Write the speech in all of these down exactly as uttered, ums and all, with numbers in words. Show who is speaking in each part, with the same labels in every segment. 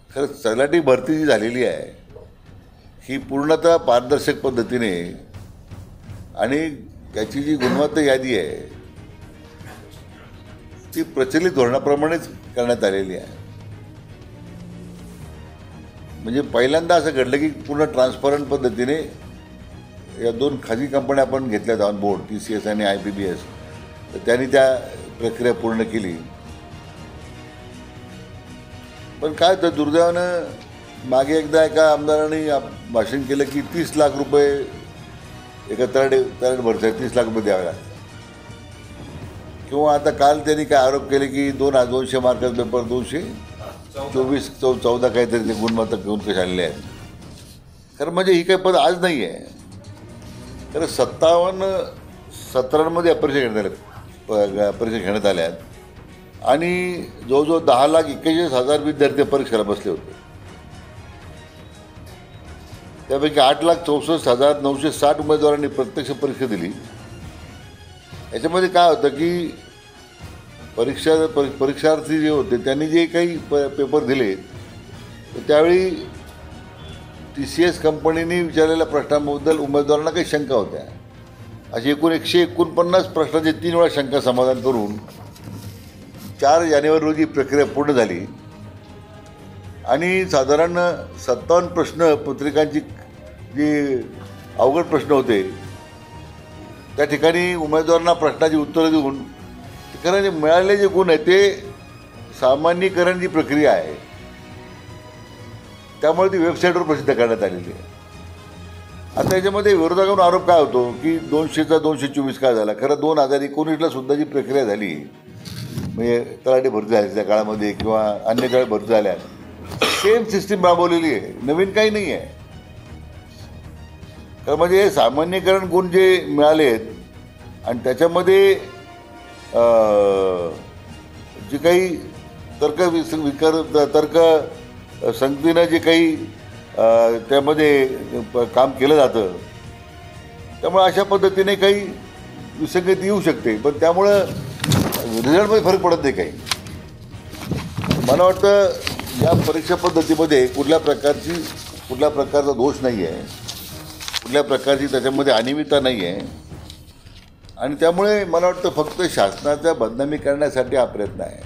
Speaker 1: खरं तलाठी भरती जी झालेली आहे ही पूर्णतः पारदर्शक पद्धतीने आणि त्याची जी गुणवत्ता यादी आहे ती प्रचलित धोरणाप्रमाणेच करण्यात आलेली आहे. म्हणजे पहिल्यांदा असं घडलं की पूर्ण ट्रान्सपरंट पद्धतीने या दोन खाजगी कंपन्या आपण घेतल्यात on board, T C S आणि आय पी बी एस. तर त्यांनी त्या प्रक्रिया पूर्ण केली. पण काय तर दुर्दैवानं मागे एकदा एका आमदारांनी भाषण केलं की तीस लाख रुपये एका तलाठी तलाठी भरती तीस लाख रुपये द्यावे लागतात. किंवा आता काल त्यांनी काय आरोप केले की दोन हजार दोनशे मार्काचा पेपर दोनशे चोवीस चौ चौदा काहीतरी ते गुणवत्ता घेऊन कसे आलेले आहेत. खरं म्हणजे ही काही पद आज नाही आहे. तर सत्तावन्न सतरामध्ये परीक्षा घेण्यात आल्या परीक्षा घेण्यात आल्या आहेत आणि जवळजवळ दहा लाख एक्केचाळीस हजार विद्यार्थी परीक्षेला बसले होते. त्यापैकी आठ लाख चौसष्ट हजार नऊशे साठ उमेदवारांनी प्रत्यक्ष परीक्षा दिली. याच्यामध्ये काय होतं की परीक्षा परीक्षार्थी जे होते त्यांनी जे काही प पेपर दिले तर त्यावेळी टी सी एस कंपनीने विचारलेल्या प्रश्नांबद्दल उमेदवारांना काही शंका होत्या. अशी एकूण एकशे एकोणपन्नास प्रश्नांची तीन वेळा शंका समाधान करून चार जानेवारी रोजी प्रक्रिया पूर्ण झाली आणि साधारण सत्तावन्न प्रश्न पत्रिकांची जी अवघड प्रश्न होते त्या ठिकाणी उमेदवारांना प्रश्नाची उत्तरं देऊन खरं जे मिळालेले जे गुण आहेत ते सामान्यीकरण जी प्रक्रिया आहे त्यामुळे ती वेबसाईटवर प्रसिद्ध करण्यात आलेली आहे. आता याच्यामध्ये विरोधकांना आरोप काय होतो की दोनशेचा दोनशे चोवीस काय झाला. खरं दोन हजार एकोणीसला सुद्धा जी प्रक्रिया झाली म्हणजे तलाठी भरती झाली त्या काळामध्ये किंवा अन्य काळी भरती झाल्या सेम सिस्टीम राबवलेली आहे, नवीन काही नाही आहे. तर म्हणजे सामान्यीकरण गुण जे मिळाले आहेत आणि त्याच्यामध्ये जे काही तर्क विस विकर तर्क संगतीनं जे काही त्यामध्ये काम केलं जातं त्यामुळे अशा पद्धतीने काही विसंगती येऊ शकते. पण त्यामुळं रिझल्टमध्ये फरक पडत नाही काही. मला वाटतं या परीक्षा पद्धतीमध्ये कुठल्या प्रकारची कुठल्या प्रकारचा दोष नाही आहे, कुठल्या प्रकारची त्याच्यामध्ये अनियमितता नाही आहे आणि त्यामुळे मला वाटतं फक्त शासनाचा बदनामी करण्यासाठी हा प्रयत्न आहे.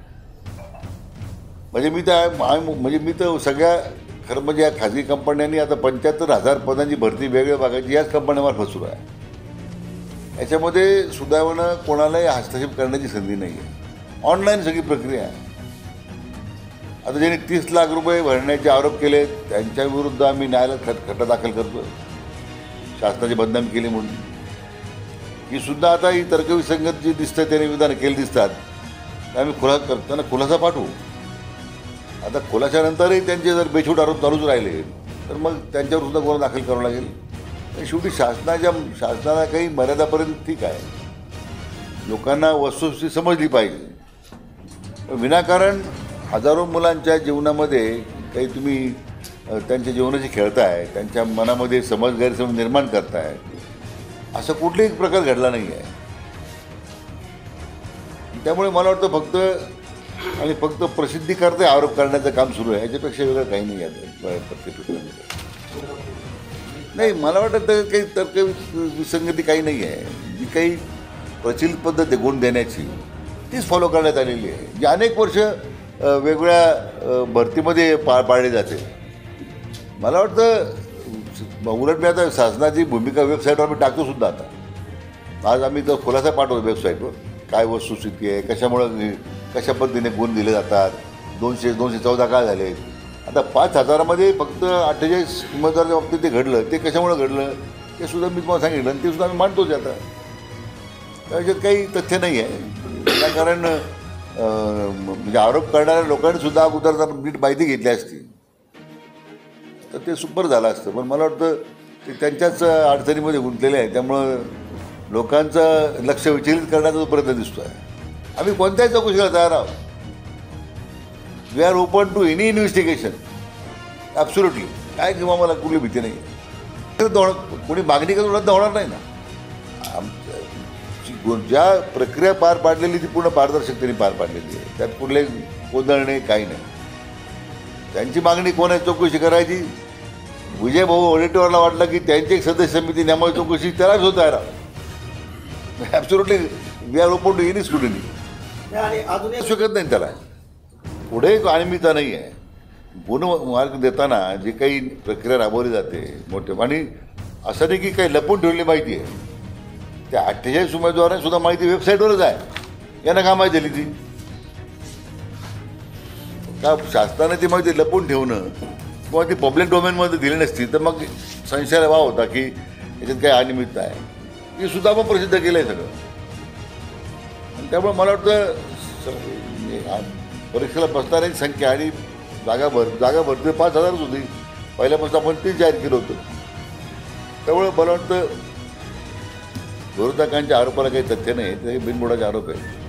Speaker 1: म्हणजे मी त्या म्हणजे मी तर सगळ्या खरं म्हणजे या खाजगी कंपन्यांनी आता पंच्याहत्तर हजार पदांची भरती वेगळ्या भागाची याच कंपन्यांमार्फत सुरू आहे. याच्यामध्ये सुदैवानं कोणालाही हस्तक्षेप करण्याची संधी नाही आहे. ऑनलाईन सगळी प्रक्रिया आहे. आता ज्यांनी तीस लाख रुपये भरण्याचे आरोप केले त्यांच्या विरुद्ध आम्ही न्यायालयात खट खटला दाखल करतो शासनाची बदनामी केली म्हणून. ही सुद्धा आता ही तर्कविसंगत जी दिसतं त्याने विधान केली दिसतात आम्ही खुला त्यांना खुलासा पाठवू. आता खुलाशानंतरही त्यांचे जर बेछूट आरोप चालूच राहिले तर मग त्यांच्यावर सुद्धा गुन्हा दाखल करावा लागेल. शेवटी शासनाच्या शासनाला काही मर्यादापर्यंत ठीक आहे. लोकांना वस्तुस्थिती समजली पाहिजे. विनाकारण हजारो मुलांच्या जीवनामध्ये काही तुम्ही त्यांच्या जीवनाशी खेळताय, त्यांच्या मनामध्ये समज गैरसमज निर्माण करताय असं कुठलाही प्रकार घडला नाही आहे. त्यामुळे मला वाटतं फक्त आणि फक्त प्रसिद्धी करता आरोप करण्याचं काम सुरू आहे. याच्यापेक्षा वेगळं काही नाही आहे प्रत्येक नाही. मला वाटतं तर काही तर्क विसंगती काही नाही आहे. जी काही प्रचलित पद्धत आहे गुण देण्याची तीच फॉलो करण्यात आलेली आहे जी अनेक वर्ष वेगवेगळ्या भरतीमध्ये पार पाडली जाते. मला वाटतं उलट मी आता शासनाची भूमिका वेबसाईटवर आम्ही टाकतो सुद्धा. आता आज आम्ही तर खुलासा पाठवतो वेबसाईटवर काय वस्तुस्थिती आहे, कशामुळं कशा पद्धतीने गुण दिले जातात, दोनशे दोनशे चौदा काय झाले. आता पाच हजारामध्ये फक्त अठ्ठेचाळीस उमेदवाराच्या बाबतीत ते घडलं ते कशामुळं घडलं ते सुद्धा मी तुम्हाला सांगितलं आणि ते सुद्धा आम्ही मांडतोच. आता त्याच्यात काही तथ्य नाही आहे. कारण म्हणजे आरोप करणाऱ्या लोकांनी सुद्धा अगोदर जर नीट माहिती घेतली असती तर ते सुपर झालं असतं. पण मला वाटतं ते त्यांच्याच अडचणीमध्ये गुंतलेले आहे. त्यामुळं लोकांचं लक्ष विचलित करण्याचा जो प्रयत्न दिसतो आहे. आम्ही कोणत्याही चौकशीला तयार आहोत. We are open to any investigation absolutely. काय किंवा मला कुठली भीती नाही आहे. कोणी मागणी करून रद्द होणार नाही ना. आमच्या ज्या प्रक्रिया पार पाडलेली ती पूर्ण पारदर्शकतेने पार पाडलेली आहे. त्यात कुठले गोंधळ नाही काही नाही. त्यांची मागणी कोण आहे चौकशी करायची? विजय भाऊ वडेट्टीवारला वाटलं की त्यांची एक सदस्य समिती नेमावी चौकशी त्यालाच होत आहे. Absolutely we are open to any student.
Speaker 2: आणि अजून
Speaker 1: शकत नाही त्याला. पुढे अनियमितता नाही आहे. गुणमार्ग देताना जी काही प्रक्रिया राबवली जाते मोठे, आणि असं नाही की काही लपून ठेवलेली माहिती आहे. त्या अठ्ठेचाळीस उमेदवारांनी सुद्धा माहिती वेबसाईटवरच आहे. यांना का माहिती दिली ती? का शासनाने ती माहिती लपून ठेवणं किंवा ती पब्लिक डोमेनमध्ये दिली नसती तर मग संशयाला वाव होता की याच्यात काही अनियमितता आहे. ती सुद्धा आपण प्रसिद्ध केलं आहे सगळं. त्यामुळे मला वाटतं परीक्षेला बसणाऱ्यांची संख्या आणि जागा भर जागा भरती पाच हजारच होती. पहिल्यापासून आपण तीच जाहीर केलं होतं. त्यामुळे मला वाटतं विरोधकांच्या आरोपाला काही तथ्य नाही, ते बिनबुडाचे आरोप आहे.